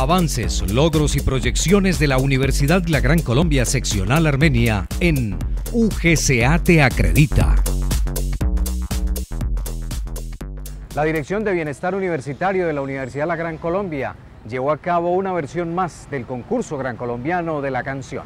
Avances, logros y proyecciones de la Universidad La Gran Colombia Seccional Armenia en UGCA Te Acredita. La Dirección de Bienestar Universitario de la Universidad La Gran Colombia llevó a cabo una versión más del concurso gran colombiano de la canción.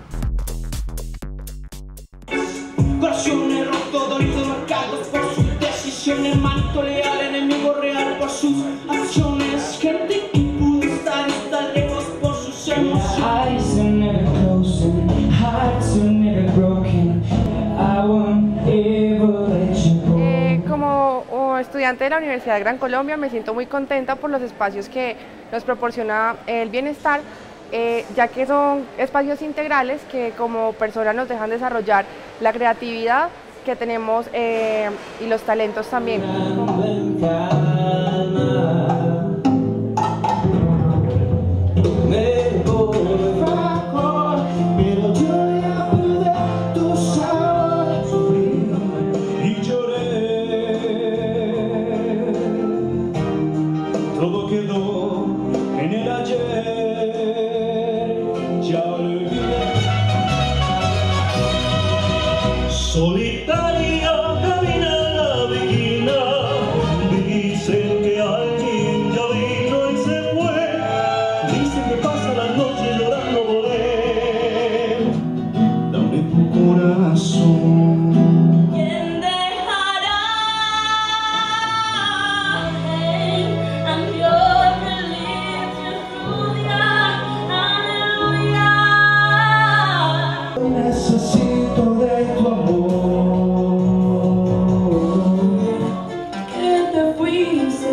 Corazones rotos, doritos marcados por sus decisiones, manto leal, enemigo real por sus acciones, gente que pudo estar lejos por sus emociones. Eyes are never closing, hearts are never broken, I won't ever let you go. Como estudiante de la Universidad Gran Colombia me siento muy contenta por los espacios que nos proporciona el bienestar, ya que son espacios integrales que como personas nos dejan desarrollar la creatividad que tenemos y los talentos también. Todo quedó en el ayer, ya olvidé. Solitaria camina la vigina, dicen que alguien ya vino y se fue, dicen que pasa la noche llorando por él. Dame tu corazón. Necesito de tu amor, que te fuiste,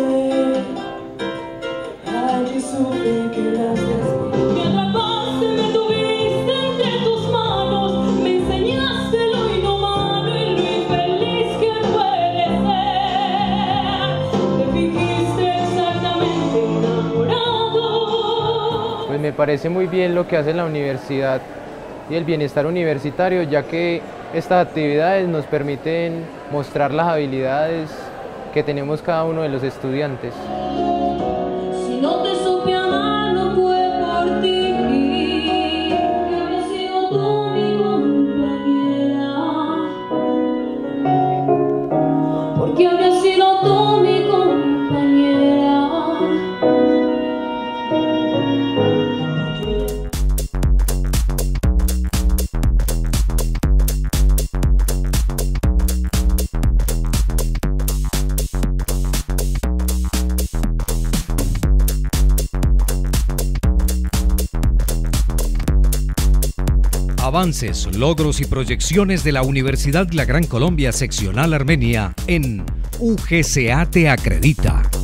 allí supe que las que atrapaste, me tuviste entre tus manos, me enseñaste lo inhumano y lo infeliz que puede ser, te fijiste exactamente enamorado. Pues me parece muy bien lo que hace la universidad y el bienestar universitario, ya que estas actividades nos permiten mostrar las habilidades que tenemos cada uno de los estudiantes. Si no te supe amar, no fue por ti, que había sido tú mi compañera, porque había sido tú mi compañera. Avances, logros y proyecciones de la Universidad La Gran Colombia Seccional Armenia en UGCA Te Acredita.